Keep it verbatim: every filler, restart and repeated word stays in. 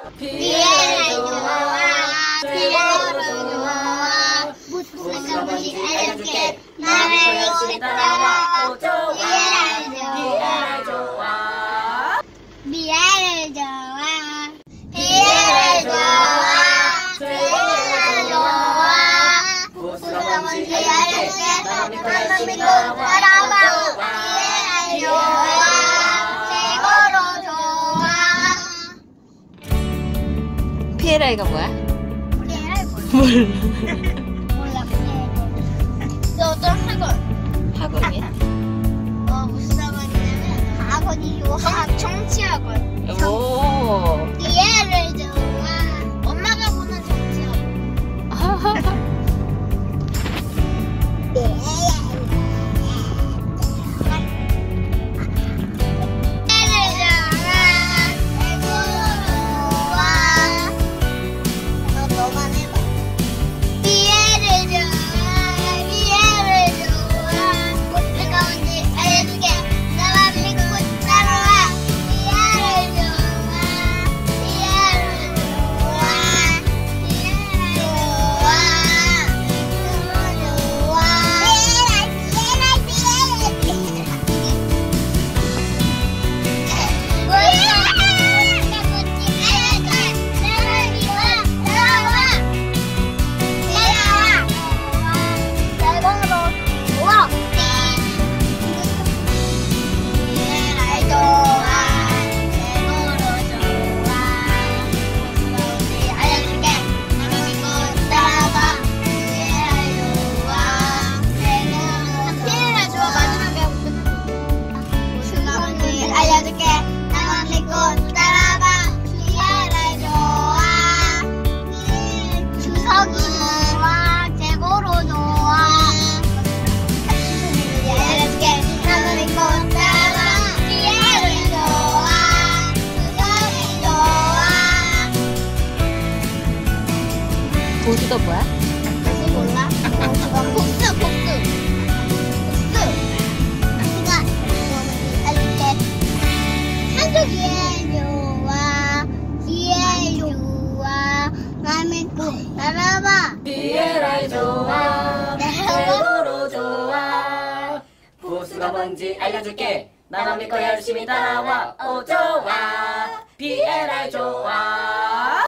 비엘의 좋아 최고로 좋아 무슨 뭔지 알려줄게 나를 열심히 따라와 오 좋아 비엘의 좋아 비엘의 좋아 비엘의 좋아 최고로 좋아 무슨 뭔지 알려줄게 나를 믿고 따라와 비엘의 좋아 피에라이가 뭐야? 피에라이 뭐야? 몰라. 몰라, 피에라이. 너 어떤 학원? 학원이? 어, 무슨 학원이냐면, 학원이 요 학, 정치학원. 오. 피에라이 좋아. 엄마가 보는 정치학원. 보수가 뭐야? 아직 몰라? 복수, 복수. 복수. 내가 너는 알릴게. 한쪽 뒤에 좋아. 뒤에 좋아. 나 믿고 따라봐. 비에라이 좋아. 최고로 좋아. 보수가 뭔지 알려줄게. 나만 믿고 열심히 따라와. 오 좋아. 비에라이 좋아.